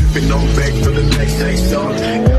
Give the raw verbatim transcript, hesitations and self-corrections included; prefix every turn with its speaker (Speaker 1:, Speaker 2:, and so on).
Speaker 1: sipping on back to the next day song.